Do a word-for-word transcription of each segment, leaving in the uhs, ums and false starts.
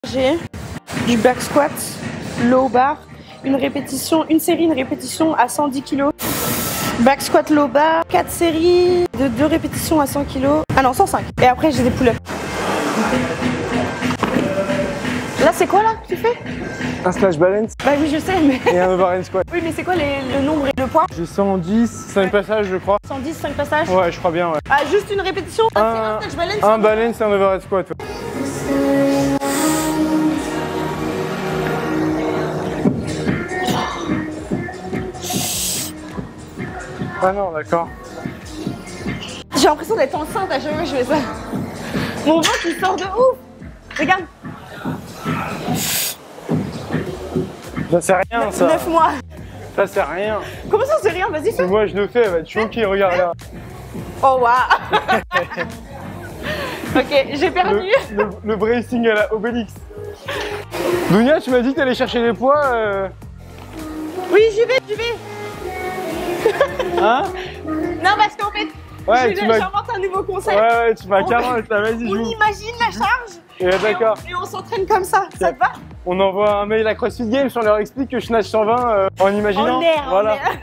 J'ai du back squat, low bar, une répétition, une série, une répétition à cent dix kilos. Back squat low bar, quatre séries de deux répétitions à cent kilos. Ah non, cent cinq. Et après j'ai des pull-ups. Là c'est quoi là que tu fais? Un snatch balance. Bah oui je sais mais... Et un overhead squat. Oui mais c'est quoi les, le nombre et le poids? J'ai cent dix, cinq passages je crois. cent dix, cinq passages? Ouais je crois bien ouais. Ah juste une répétition? Un, un, snatch balance, un balance et un overhead squat. Ouais. Ah non d'accord. J'ai l'impression d'être enceinte à chaque fois que je fais ça. Mon ventre il sort de ouf. Regarde. Ça c'est rien ça. neuf mois. Ça c'est rien. Comment ça c'est rien? Vas-y fais. Moi je le fais, elle va être choquée, regarde là. Oh waouh. Ok, j'ai perdu. Le, le, le bracing à la Obélix. Dounia, tu m'as dit que t'allais chercher les poids. Euh... Oui, j'y vais, j'y vais. Hein? Non, parce qu'en fait, ouais, j'invente un nouveau concept. Ouais, ouais, tu m'as carrément. Vas-y, on joue. imagine la charge. Et, d'accord. Et on, on s'entraîne comme ça. Okay. Ça te va? On envoie un mail à CrossFit Games, on leur explique que je nage cent vingt euh, en imaginant. En l'air, voilà. En l'air.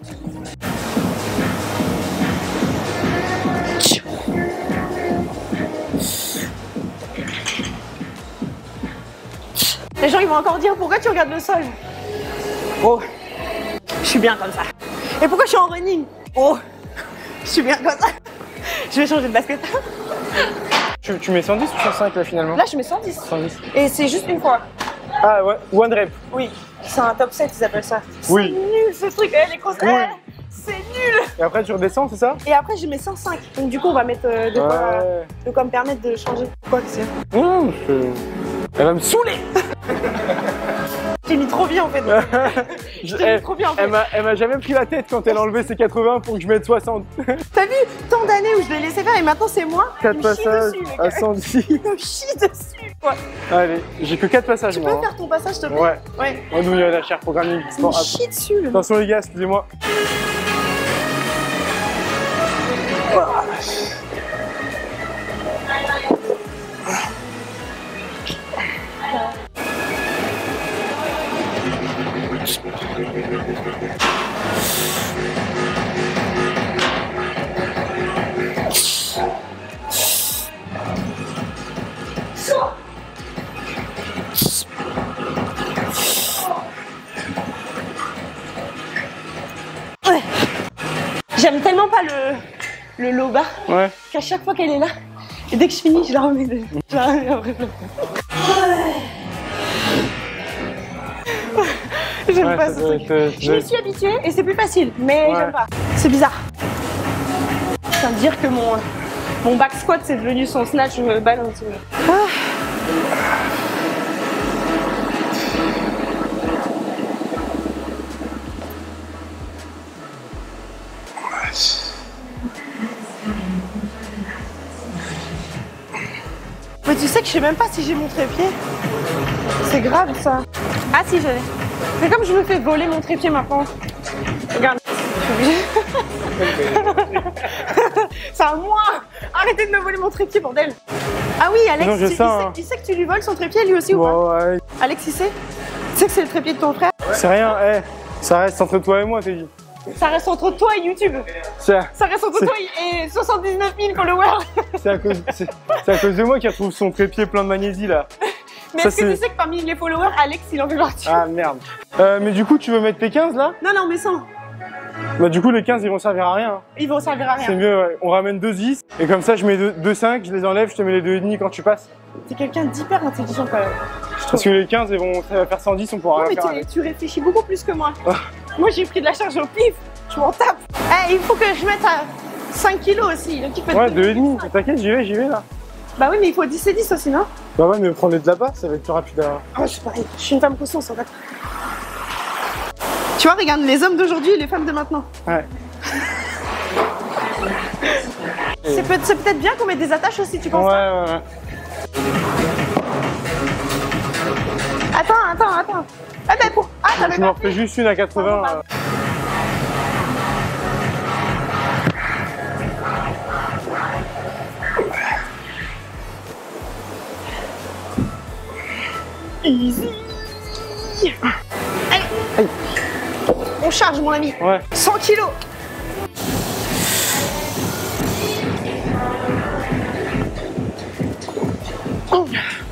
Les gens ils vont encore dire pourquoi tu regardes le sol. Oh, je suis bien comme ça. Et pourquoi je suis en running? Oh, je suis bien comme ça. Je vais changer de basket. Tu, tu mets cent dix ou cent cinq là finalement? Là je mets cent dix. cent dix. Et c'est juste une fois. Ah ouais, one rep. Oui, c'est un top sept ils appellent ça. Oui. C'est nul ce truc, eh, les grosses. Oui. Eh, c'est nul. Et après tu redescends, c'est ça? Et après je mets cent cinq. Donc du coup on va mettre euh, de, quoi, ouais. de quoi me permettre de changer. Quoi que c'est? Mmh, je... Elle va me saouler. J'ai mis trop bien en fait. Je t'ai mis trop bien en fait. Elle m'a jamais pris la tête quand elle a enlevé ses quatre-vingts pour que je mette soixante. T'as vu tant d'années où je l'ai laissé faire et maintenant c'est moi. quatre passages dessus, à cent dix. Il me chie dessus quoi. Allez, j'ai que quatre passages. Tu moi, peux hein. faire ton passage s'il te plaît? Ouais. Ouais. On nous y a la chair programming. Il me chie dessus. Attention les gars, excusez-moi. Ouais. J'aime tellement pas le, le low bar ouais. qu'à chaque fois qu'elle est là, et dès que je finis, je la remets. De... Je la remets après. J'aime ouais, pas ce truc. Être... Je me suis habituée et c'est plus facile, mais ouais. J'aime pas. C'est bizarre. Ça veut dire que mon, mon back squat c'est devenu son snatch balance. Ah. Mais tu sais que je sais même pas si j'ai mon trépied. C'est grave ça. Ah si je l'ai. Mais comme je me fais voler mon trépied maintenant. Regarde. C'est à moi. Arrêtez de me voler mon trépied bordel. Ah oui Alex, non, tu, sais, il, hein. sait, il sait que tu lui voles son trépied lui aussi ouais, ou pas? Ouais. Alex il sait? Tu sais que c'est le trépied de ton frère? C'est rien, hey, ça reste entre toi et moi t'es dit. Ça reste entre toi et YouTube. Ça reste entre toi et soixante-dix-neuf mille followers. C'est à, à cause de moi qui retrouve son trépied plein de magnésie là. Mais est-ce que tu sais que parmi les followers, Alex il en fait partie? Ah merde. Euh, mais du coup tu veux mettre tes quinze là? Non non mais cent. Bah du coup les quinze ils vont servir à rien. Ils vont servir à rien. C'est mieux, ouais. On ramène deux dix et comme ça je mets deux cinq, je les enlève, je te mets les deux virgule cinq quand tu passes. T'es quelqu'un d'hyper intelligent quand même. Parce que les quinze ils vont ça va faire cent dix, on pourra non, rien mais faire. Mais tu réfléchis beaucoup plus que moi. Ah. Moi j'ai pris de la charge au pif, je m'en tape. Hey, il faut que je mette à cinq kilos aussi. Donc il faut ouais, deux virgule cinq, t'inquiète, j'y vais, j'y vais là. Bah oui mais il faut dix et dix aussi non? Bah ouais mais prends-les de là-bas, ça va être plus rapide à... Oh je suis pareil, je suis une femme consciente en fait. Tu vois, regarde les hommes d'aujourd'hui et les femmes de maintenant. Ouais. C'est peut- peut-être bien qu'on mette des attaches aussi, tu penses? Ouais, ouais, ouais. Attends, attends, attends. Ah ben pour... Ah, t'avais je m'en refais juste une à quatre-vingts. Ah, bon, bah. Easy. Allez. Aïe. On charge mon ami. Ouais. cent kilos. Oh.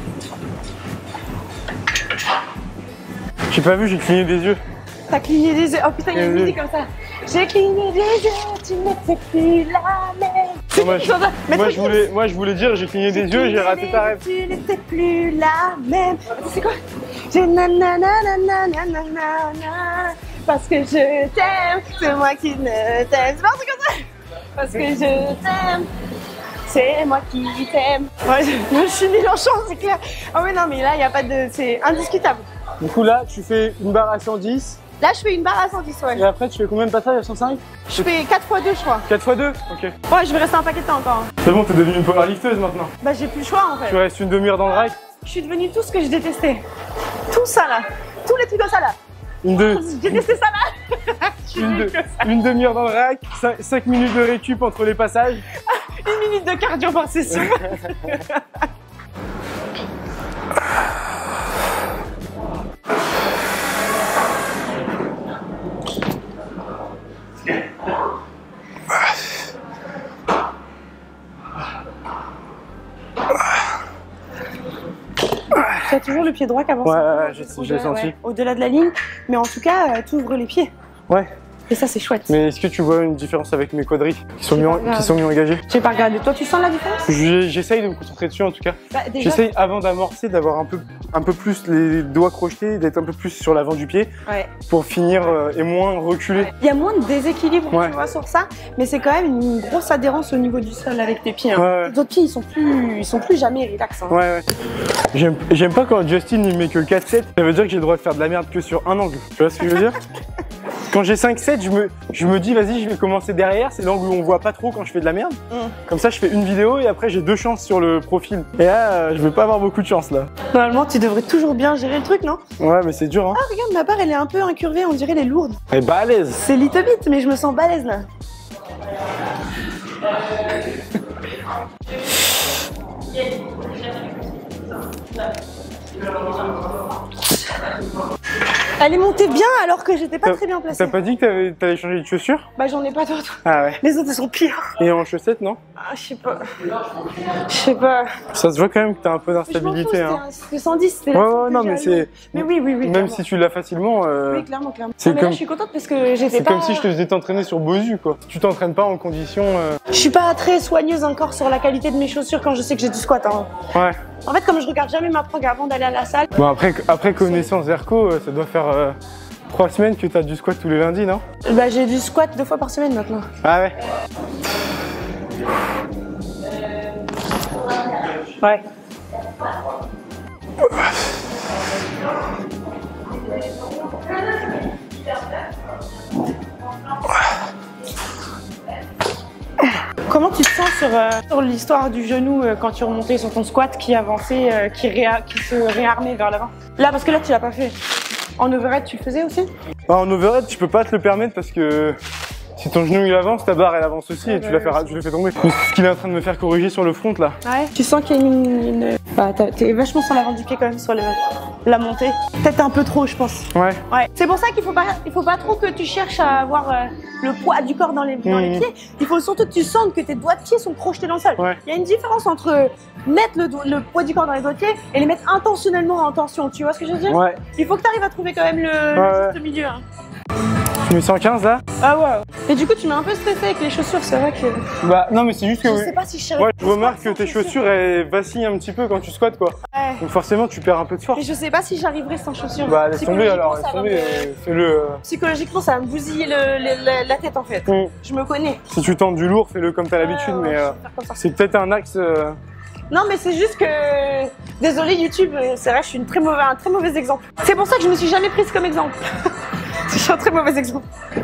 J'ai pas vu, j'ai cligné des yeux. T'as cligné des yeux. Oh putain, il y a une musique comme ça. J'ai cligné des yeux, tu ne fais plus la même. Non, moi, je, moi, je voulais, moi je voulais dire j'ai cligné des yeux et j'ai raté ta rêve. Tu n'étais plus la même. C'est quoi? J'ai nananananananana. Parce que je t'aime, c'est moi qui ne t'aime. C'est pas un truc comme ça. Parce que je t'aime, c'est moi qui t'aime. Ouais, je, je suis nulle en chant, c'est clair. Ah oui, non, mais là, il n'y a pas de... C'est indiscutable. Du coup, là, tu fais une barre à cent dix. Là, je fais une barre à cent dix, ouais. Et après, tu fais combien de passages à cent cinq? Je fais quatre fois deux, je crois. quatre fois deux? Ok. Ouais, je vais rester un paquet de temps encore. C'est bon, t'es devenue une powerlifteuse maintenant. Bah, j'ai plus le choix, en fait. Tu restes une demi-heure dans le rack. Je suis devenue tout ce que je détestais. Tout ça, là. Tous les trucs comme ça, là. Une deux. J'ai détesté ça, là. Une, de, une demi-heure dans le rack, cinq minutes de récup entre les passages. Une minute de cardio par session. Tu as toujours le pied droit qui avance. Ouais, ouais, je l'ai senti. Ouais, au-delà de la ligne, mais en tout cas, euh, tu ouvres les pieds. Ouais. Et ça, c'est chouette. Mais est-ce que tu vois une différence avec mes quadris qui sont, mieux, qui sont mieux engagés? J'ai pas regardé. Toi, tu sens la différence? J'essaye de me concentrer dessus en tout cas. Bah, J'essaye avant d'amorcer d'avoir un peu, un peu plus les doigts crochetés, d'être un peu plus sur l'avant du pied ouais. pour finir euh, et moins reculer. Il y a moins de déséquilibre ouais. tu vois, sur ça, mais c'est quand même une grosse adhérence au niveau du sol avec tes pieds. Hein. Ouais, ouais. Les autres pieds, ils sont plus, ils sont plus jamais relax. Hein. Ouais, ouais. J'aime pas quand Justin il met que quatre sept, ça veut dire que j'ai le droit de faire de la merde que sur un angle. Tu vois ce que je veux dire? Quand j'ai cinq sept, je me, je me dis vas-y, je vais commencer derrière, c'est l'angle où on voit pas trop quand je fais de la merde. Mm. Comme ça, je fais une vidéo et après j'ai deux chances sur le profil. Et là, euh, je vais pas avoir beaucoup de chance là. Normalement, tu devrais toujours bien gérer le truc, non? Ouais, mais c'est dur hein. Ah, regarde, ma barre elle est un peu incurvée, on dirait elle est lourde. Elle est balèze. C'est little bit, mais je me sens balèze là. Elle est montée bien alors que j'étais pas très bien placée. T'as pas dit que t'allais changer de chaussures? Bah j'en ai pas d'autres. Ah ouais. Les autres elles sont pires. Et en chaussettes non? Ah je sais pas. Je sais pas. Ça se voit quand même que t'as un peu d'instabilité. Hein. C'était cent dix. Ouais ouais non mais c'est. Mais oui oui oui. Même clairement. Si tu l'as facilement. Euh... Oui clairement clairement. C'est comme... comme... je suis contente parce que j'étais pas. C'est comme si je te faisais t'entraîner sur Bosu quoi. Tu t'entraînes pas en condition. Euh... Je suis pas très soigneuse encore sur la qualité de mes chaussures quand je sais que j'ai du squat. Hein. Ouais. En fait comme je regarde jamais ma prog avant d'aller à la salle. Bon après après connaissance Zerko, ça doit faire. Euh... Trois semaines que t'as du squat tous les lundis, non? Bah j'ai du squat deux fois par semaine maintenant. Ah ouais? Ouais. Comment tu te sens sur, euh, sur l'histoire du genou euh, quand tu remontais sur ton squat qui avançait, euh, qui, réa qui se réarmait vers l'avant? Là parce que là tu l'as pas fait. En overhead, tu le faisais aussi? Ah, en overhead, tu peux pas te le permettre parce que si ton genou il avance, ta barre elle avance aussi ouais, et tu, bah, la fais, tu le fais tomber. C'est ce qu'il est en train de me faire corriger sur le front là. Ouais. Tu sens qu'il y a une. une... Bah, t'es vachement sur l'avant du pied quand même, sur le... la montée. Peut-être un peu trop, je pense. Ouais. Ouais. C'est pour ça qu'il faut pas, il faut pas trop que tu cherches à avoir euh, le poids du corps dans les, dans mmh. les pieds. Il faut surtout que tu sentes que tes doigts de pied sont projetés dans le sol. Ouais. Il y a une différence entre mettre le, le poids du corps dans les doigts de pied et les mettre intentionnellement en tension. Tu vois ce que je veux dire? Ouais. Il faut que tu arrives à trouver quand même le, ouais, le juste milieu. Hein. Tu mets cent quinze là? Ah ouais. Et du coup, tu m'es un peu stressé avec les chaussures, c'est vrai que. Bah non, mais c'est juste que. Je sais pas si je ouais, je remarque que tes chaussures elles vacillent un petit peu quand tu squattes quoi. Ouais. Donc forcément, tu perds un peu de force. Et je sais pas si j'arriverai sans chaussures. Bah laisse tomber alors, laisse tomber, euh, fais-le. Euh... Psychologiquement, ça va me bousiller le, le, la, la tête en fait. Mm. Je me connais. Si tu tentes du lourd, fais-le comme t'as l'habitude, euh, mais euh, c'est peut-être un axe. Euh... Non, mais c'est juste que. Désolé YouTube, c'est vrai, je suis une très mauvais, un très mauvais exemple. C'est pour ça que je me suis jamais prise comme exemple. Je suis un très mauvais exemple.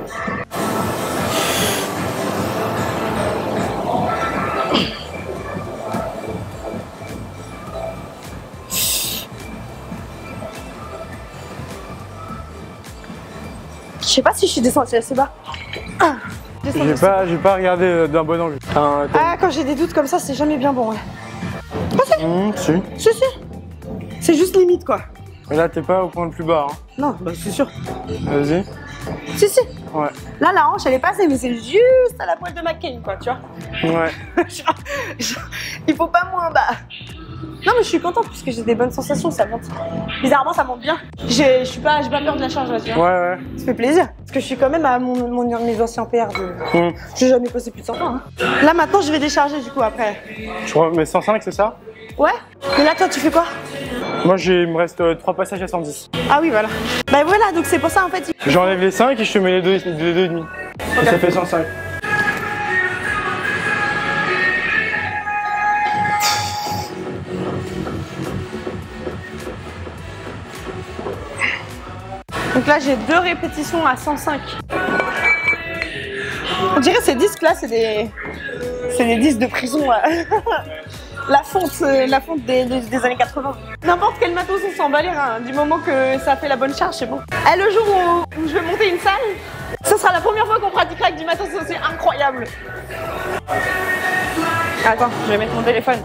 Je sais pas si je suis descendue assez bas. Ah, j'ai pas, j'ai pas regardé d'un bon angle. Ah, ah quand j'ai des doutes comme ça, c'est jamais bien bon. Ouais. Ah, si. Mmh, si. Si, si. C'est juste limite quoi. Et là, t'es pas au point le plus bas. Hein. Non, bah c'est sûr. Vas-y. Si, si. Ouais. Là, la hanche, elle est passée, mais c'est juste à la pointe de McCain, quoi, tu vois. Ouais. genre, genre, il faut pas moins bas. Non, mais je suis contente parce que j'ai des bonnes sensations, ça monte. Bizarrement, ça monte bien. Je suis pas, j'ai pas peur de la charge, là, tu vois. Ouais, ouais. Ça fait plaisir. Parce que je suis quand même à mon, mon, mes anciens P R de... Mmh. J'ai jamais passé plus de cent ans. Hein. Là, maintenant, je vais décharger, du coup, après. Je crois, mais cent cinq, c'est ça? Ouais. Mais là, toi, tu fais quoi? Moi, il me reste trois euh, passages à cent dix. Ah oui, voilà. Bah voilà, donc c'est pour ça, en fait... Il... J'enlève les cinq et je te mets les deux, les deux et demi. Okay. Ça fait cent cinq. Donc là, j'ai deux répétitions à cent cinq. On dirait ces disques là, c'est des, c'est des disques de prison. la fonte, la fonte des, des, des années quatre-vingts. N'importe quel matos, on s'en bat les reins. Du moment que ça fait la bonne charge, c'est bon. Et le jour où, où je vais monter une salle, ce sera la première fois qu'on pratiquera avec du matos aussi incroyable. Attends, je vais mettre mon téléphone.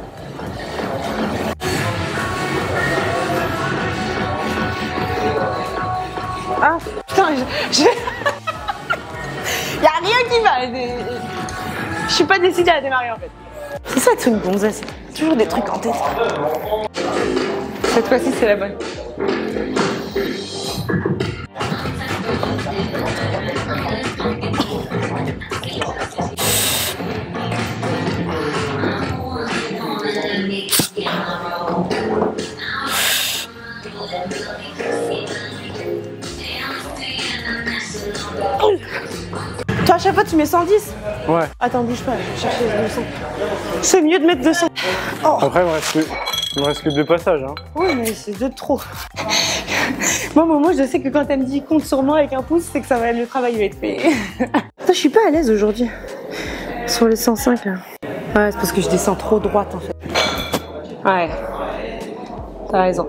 Ah putain, je... je... Y'a rien qui va. Je suis pas décidée à démarrer en fait. C'est ça être une gonzesse, toujours des trucs en tête. Cette fois-ci c'est la bonne. Toi à chaque fois tu mets cent dix? Ouais. Attends, bouge pas, je vais chercher deux cents. C'est mieux de mettre deux cents. Oh. Après il me reste que, il me reste que deux passages. Hein. Oui mais c'est deux de trop. Moi, moi je sais que quand elle me dit compte sur moi avec un pouce, c'est que ça va, le travail va être fait. Je suis pas à l'aise aujourd'hui. Sur les cent cinq là. Ouais, c'est parce que je descends trop droite en fait. Ouais. T'as raison.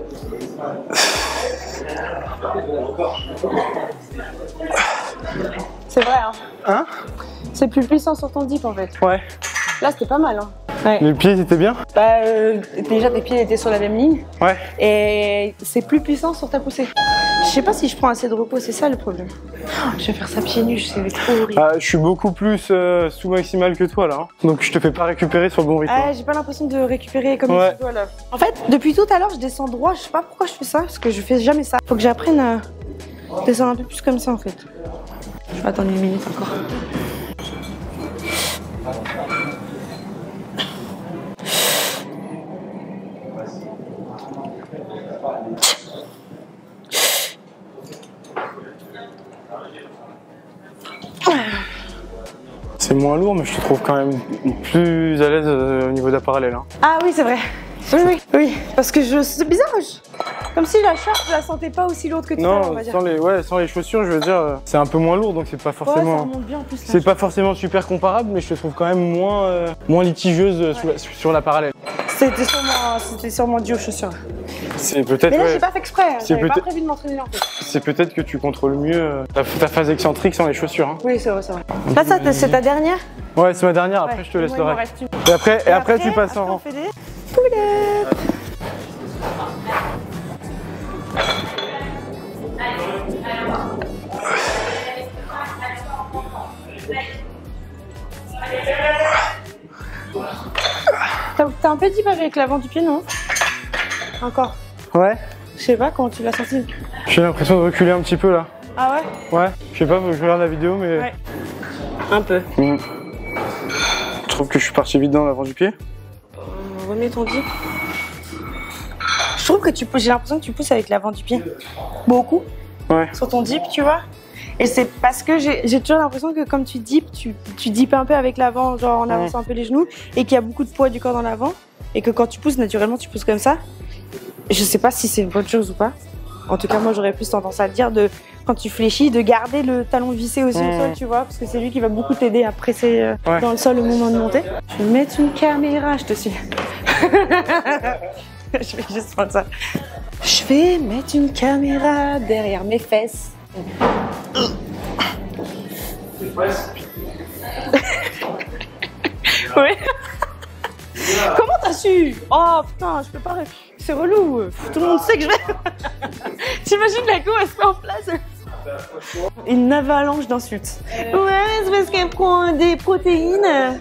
C'est vrai hein. Hein? C'est plus puissant sur ton dip en fait. Ouais. Là c'était pas mal hein. Ouais. Les pieds étaient bien? Bah euh, déjà tes pieds étaient sur la même ligne. Ouais. Et c'est plus puissant sur ta poussée. Je sais pas si je prends assez de repos, c'est ça le problème. Oh, je vais faire ça pieds nus, c'est trop horrible. Ah, je suis beaucoup plus euh, sous maximal que toi là. Hein. Donc je te fais pas récupérer sur le bon rythme. Ah, j'ai pas l'impression de récupérer comme ouais. tu dois là. En fait, depuis tout à l'heure, je descends droit. Je sais pas pourquoi je fais ça, parce que je fais jamais ça. Faut que j'apprenne à descendre un peu plus comme ça en fait. Je vais attendre une minute encore. C'est moins lourd, mais je te trouve quand même plus à l'aise euh, au niveau de la parallèle. Hein. Ah oui, c'est vrai. Oui, oui, oui. Parce que je... c'est bizarre. Je... Comme si la charge, je la sentais pas aussi lourde que tout à l'heure, on va dire. Non, sans les, ouais, sans les chaussures, je veux dire, c'est un peu moins lourd, donc c'est pas forcément. Ouais, ça remonte bien en plus. C'est pas forcément super comparable, mais je te trouve quand même moins, euh, moins litigieuse ouais. sur, la, sur la parallèle. C'était sûrement, c'était sûrement dû aux chaussures. C'est peut-être. Mais là, ouais. j'ai pas fait exprès. J'avais pas prévu de m'entraîner là en fait. C'est peut-être que tu contrôles mieux euh, ta, ta phase excentrique sans les chaussures. Hein. Oui, c'est vrai, c'est vrai. Là, ça, c'est ta dernière? Ouais, c'est ma dernière. Après, ouais, je te laisse le reste. Une... Et après, et, et après, après, tu passes après, en rang. On fait des pull-ups. T'as un peu dit avec l'avant du pied, non? Encore? Ouais. Je sais pas, comment tu l'as senti? J'ai l'impression de reculer un petit peu là. Ah ouais? Ouais, je sais pas, faut que je regarde la vidéo, mais. Ouais. Un peu. Mmh. Je trouve que je suis parti vite dans l'avant du pied. Euh, remets ton dip. Je trouve que tu j'ai l'impression que tu pousses avec l'avant du pied. Beaucoup. Ouais. Sur ton dip, tu vois. Et c'est parce que j'ai toujours l'impression que comme tu dips, tu, tu dips un peu avec l'avant, genre en avançant mmh. un peu les genoux, et qu'il y a beaucoup de poids du corps dans l'avant, et que quand tu pousses, naturellement, tu pousses comme ça. Je sais pas si c'est une bonne chose ou pas. En tout cas, moi, j'aurais plus tendance à te dire, de, quand tu fléchis, de garder le talon vissé aussi mmh. au sol, tu vois, parce que c'est lui qui va beaucoup t'aider à presser euh, ouais. dans le sol au moment de monter. Je vais mettre une caméra, je te suis. Je vais juste prendre ça. Je vais mettre une caméra derrière mes fesses. Oui. Comment t'as su? Oh putain, je peux pas. C'est relou. Tout le monde sait que je vais. T'imagines la go, elle se met en place. Une avalanche d'insultes. Ouais, c'est parce qu'elle prend des protéines.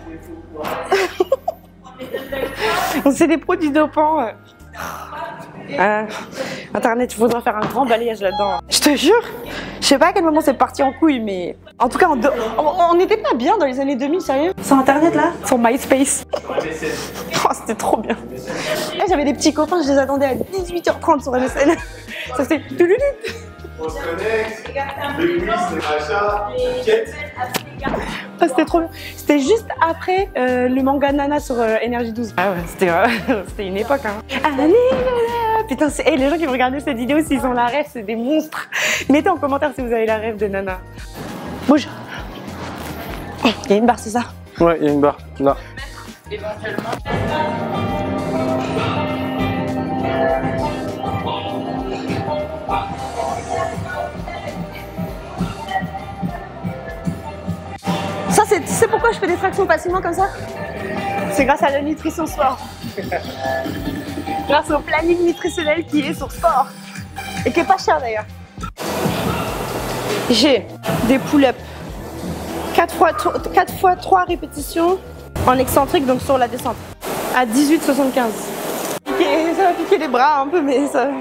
C'est des produits dopants. Euh, Internet, il faudra faire un grand balayage là-dedans. Je te jure, je sais pas à quel moment c'est parti en couille, mais en tout cas, on n'était pas bien dans les années deux mille, sérieux. Sur Internet là, sur MySpace. Oh, c'était trop bien. J'avais des petits copains, je les attendais à dix-huit heures trente sur M S N. Ça faisait touloulou. On se connecte, les quiz, les machins, quête. Ah, c'était trop bien. C'était juste après euh, le manga Nana sur euh, Énergie douze. Ah ouais, c'était euh, c'était une époque. Hein. Allez, putain, hey, les gens qui vont regarder cette vidéo, s'ils ont la rêve, c'est des monstres. Mettez en commentaire si vous avez la rêve de Nana. Bouge. Il y a une barre, c'est ça? Ouais, il y a une barre, là. Éventuellement. Ça, c'est, tu sais pourquoi je fais des tractions facilement comme ça? C'est grâce à la nutrition sport. Grâce au planning nutritionnel qui est sur sport. Et qui est pas cher d'ailleurs. J'ai des pull-ups. quatre fois trois répétitions en excentrique, donc sur la descente. À dix-huit soixante-quinze. Ça va piquer les bras un peu, mais ça...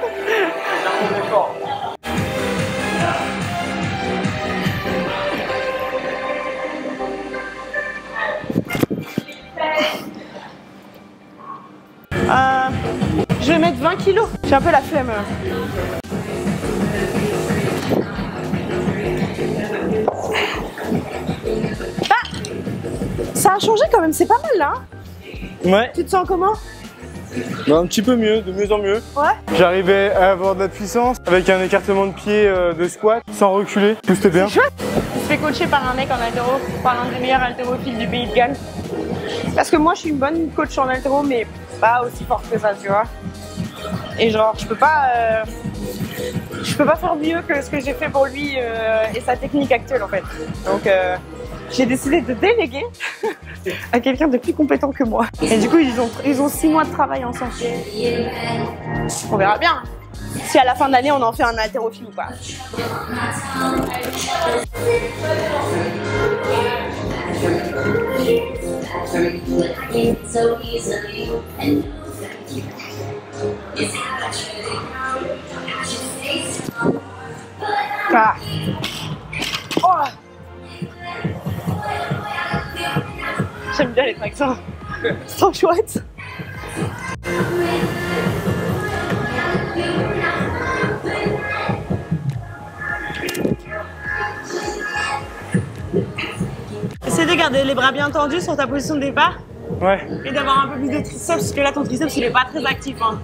Euh, je vais mettre vingt kilos. J'ai un peu la flemme. Ah, ça a changé quand même, c'est pas mal là. Ouais. Tu te sens comment? Bah, un petit peu mieux, de mieux en mieux. Ouais. J'arrivais à avoir de la puissance avec un écartement de pied euh, de squat sans reculer. Tout c'était bien. C'est chouette. Je me fais coacher par un mec en haltéro, par l'un des meilleurs haltérophiles du pays de Galles. Parce que moi je suis une bonne coach en haltéro, mais pas aussi forte que ça, tu vois. Et genre, je peux pas, euh, je peux pas faire mieux que ce que j'ai fait pour lui euh, et sa technique actuelle en fait. Donc euh, j'ai décidé de déléguer à quelqu'un de plus compétent que moi. Et du coup, ils ont, ils ont six mois de travail ensemble. On verra bien si à la fin de l'année on en fait un haltérophile ou pas. Ah. Oh. J'aime bien les tractions. C'est trop chouette. Essaye de garder les bras bien tendus sur ta position de départ. Ouais. Et d'avoir un peu plus de triceps, parce que là ton triceps il est pas très actif. Hein.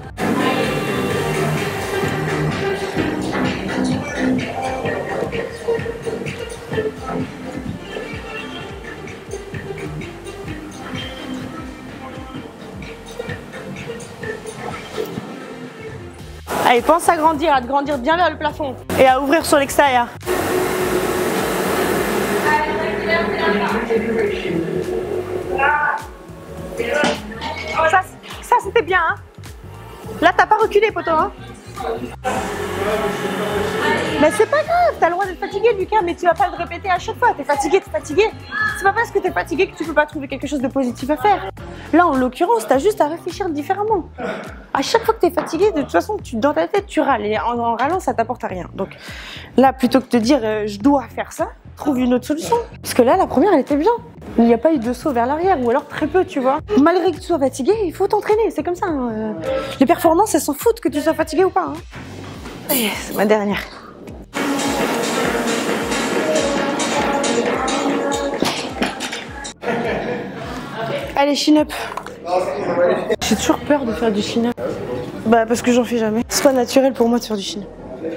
Allez, pense à grandir, à te grandir bien vers le plafond et à ouvrir sur l'extérieur. Ça, ça c'était bien, hein. Là, t'as pas reculé, poto, hein. Mais c'est pas grave, t'as le droit d'être fatigué, Lucas, mais tu vas pas le répéter à chaque fois. T'es fatigué, t'es fatigué. C'est pas parce que t'es fatigué que tu peux pas trouver quelque chose de positif à faire. Là, en l'occurrence, t'as juste à réfléchir différemment. À chaque fois que t'es fatigué, de toute façon, tu, dans ta tête, tu râles. Et en, en râlant, ça t'apporte à rien. Donc là, plutôt que de te dire euh, je dois faire ça, trouve une autre solution. Parce que là, la première, elle était bien. Il n'y a pas eu de saut vers l'arrière, ou alors très peu, tu vois. Malgré que tu sois fatigué, il faut t'entraîner, c'est comme ça. Hein. Les performances, elles s'en foutent que tu sois fatigué ou pas. Hein. Allez, c'est ma dernière. Allez, chin-up. J'ai toujours peur de faire du chin-up. Bah, parce que j'en fais jamais. C'est pas naturel pour moi de faire du chin-up.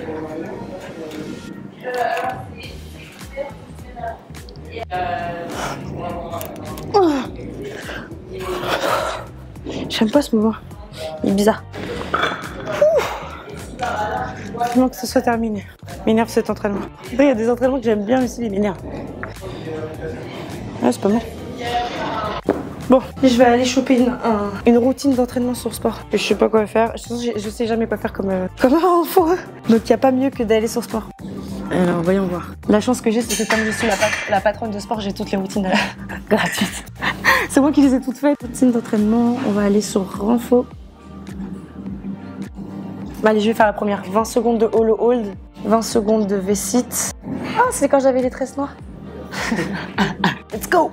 Oh. J'aime pas ce mouvement. Il est bizarre. Il manque que ce soit terminé. M'énerve cet entraînement. Après, il y a des entraînements que j'aime bien, mais c'est les m'énerve. Ouais, c'est pas mal. Bon, je vais aller choper une, un, une routine d'entraînement sur sport. Je sais pas quoi faire. Je, je sais jamais quoi faire comme, euh, comme un enfant. Donc il n'y a pas mieux que d'aller sur sport. Alors voyons voir. La chance que j'ai, c'est que comme je suis la, pat la patronne de sport, j'ai toutes les routines euh, gratuites. C'est moi qui les ai toutes faites. Routine d'entraînement, on va aller sur Renfo. Bah, allez, je vais faire la première. vingt secondes de hollow hold, vingt secondes de V-sit. Ah, oh, c'est quand j'avais les tresses noires. Let's go!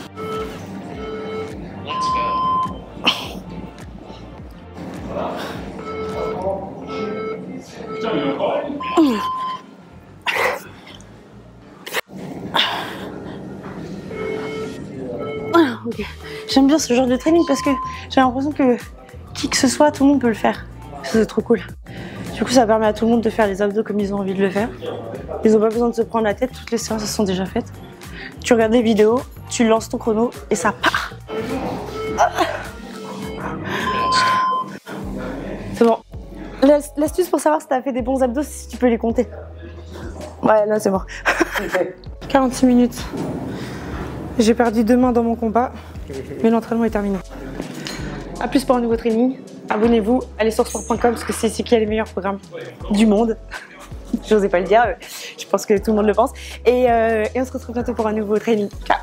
Ah, ok. J'aime bien ce genre de training parce que j'ai l'impression que qui que ce soit, tout le monde peut le faire. C'est trop cool. Du coup, ça permet à tout le monde de faire les abdos comme ils ont envie de le faire. Ils n'ont pas besoin de se prendre la tête, toutes les séances sont déjà faites. Tu regardes des vidéos, tu lances ton chrono et ça part. C'est bon. L'astuce pour savoir si tu as fait des bons abdos, c'est si tu peux les compter. Ouais, là c'est mort. quarante-six minutes. J'ai perdu deux mains dans mon combat, mais l'entraînement est terminé. A plus pour un nouveau training. Abonnez-vous, allez sur sport point com parce que c'est ici qu'il y a les meilleurs programmes du monde. J'osais pas le dire, je pense que tout le monde le pense. Et, euh, et on se retrouve bientôt pour un nouveau training. Ciao!